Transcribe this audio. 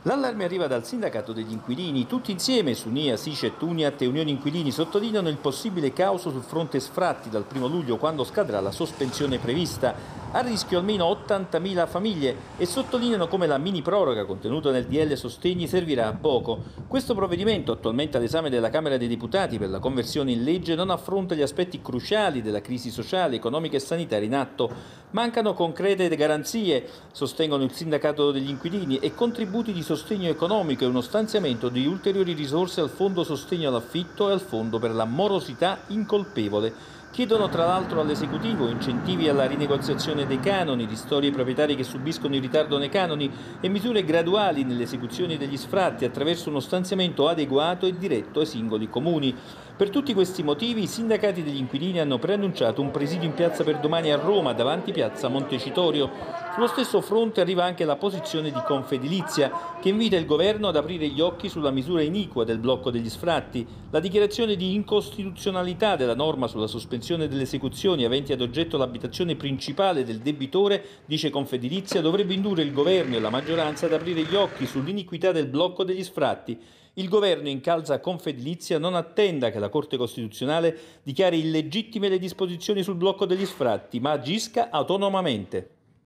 L'allarme arriva dal sindacato degli inquilini. Tutti insieme, Sunia, Sice, Tuniat e Unioni Inquilini sottolineano il possibile caos sul fronte sfratti dal 1° luglio, quando scadrà la sospensione prevista. A rischio almeno 80.000 famiglie e sottolineano come la mini proroga contenuta nel DL Sostegni servirà a poco. Questo provvedimento, attualmente all'esame della Camera dei Deputati per la conversione in legge, non affronta gli aspetti cruciali della crisi sociale, economica e sanitaria in atto. Mancano concrete garanzie, sostengono il sindacato degli inquilini, e contributi di sostegno economico e uno stanziamento di ulteriori risorse al fondo sostegno all'affitto e al fondo per la morosità incolpevole. Chiedono tra l'altro all'esecutivo incentivi alla rinegoziazione dei canoni, ristori ai proprietari che subiscono il ritardo nei canoni e misure graduali nelle esecuzioni degli sfratti attraverso uno stanziamento adeguato e diretto ai singoli comuni. Per tutti questi motivi i sindacati degli inquilini hanno preannunciato un presidio in piazza per domani a Roma, davanti piazza Montecitorio. Sullo stesso fronte arriva anche la posizione di Confedilizia, che invita il governo ad aprire gli occhi sulla misura iniqua del blocco degli sfratti. La dichiarazione di incostituzionalità della norma sulla sospensione delle esecuzioni aventi ad oggetto l'abitazione principale del debitore, dice Confedilizia, dovrebbe indurre il governo e la maggioranza ad aprire gli occhi sull'iniquità del blocco degli sfratti. Il governo, incalza Confedilizia, non attenda che la Corte Costituzionale dichiari illegittime le disposizioni sul blocco degli sfratti, ma agisca autonomamente.